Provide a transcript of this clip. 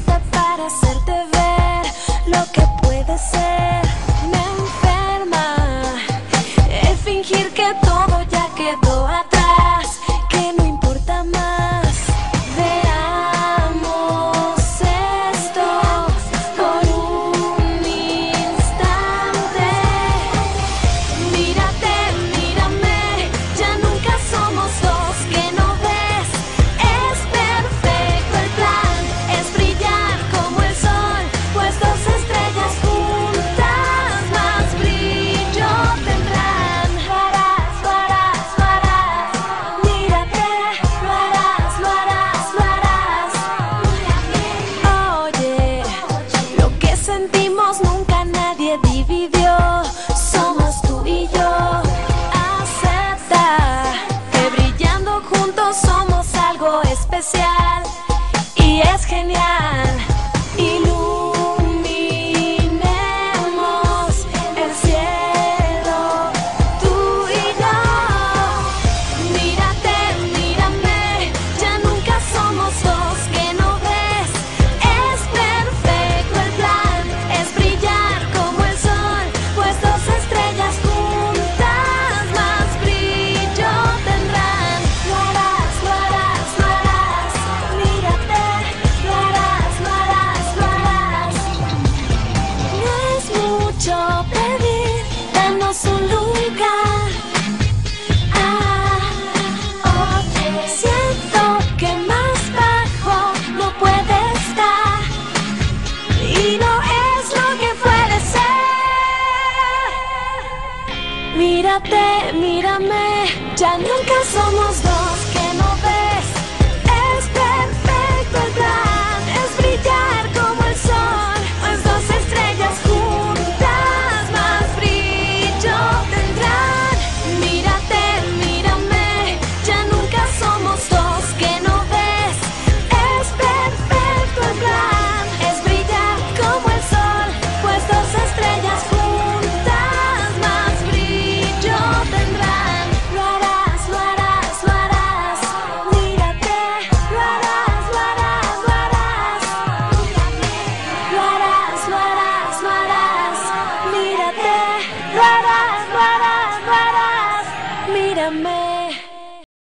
vida para hacerte ver lo que puede ser. Me enferma el fingir que todo ya quedó atrás, que no importa más. Veamos esto por un instante. Mírate, mírame, ya nunca somos dos, que no ves. Es perfecto el plan, es brillar como el sol, pues dos estrellas juntas más brillo tendrán. Lo harás, lo harás, lo harás. Mírate, lo harás, lo harás, lo harás. Oye, lo que sentimos nunca nadie dividió. Somos tú y yo. Acepta que brillando juntos somos algo especial y es genial. Iluminemos el cielo, tú y yo. Mírate, mírame, ya nunca somos dos, que no ves. Es perfecto el plan, es brillar como el sol, pues dos estrellas juntas más brillo tendrán. Lo harás, lo harás, lo harás. Mírate, lo harás, lo harás, lo harás. No es mucho pedir, danos un lugar. Oye, siento que más bajo no puede estar y no es lo que puede ser. Mírate, mírame, ya nunca somos dos.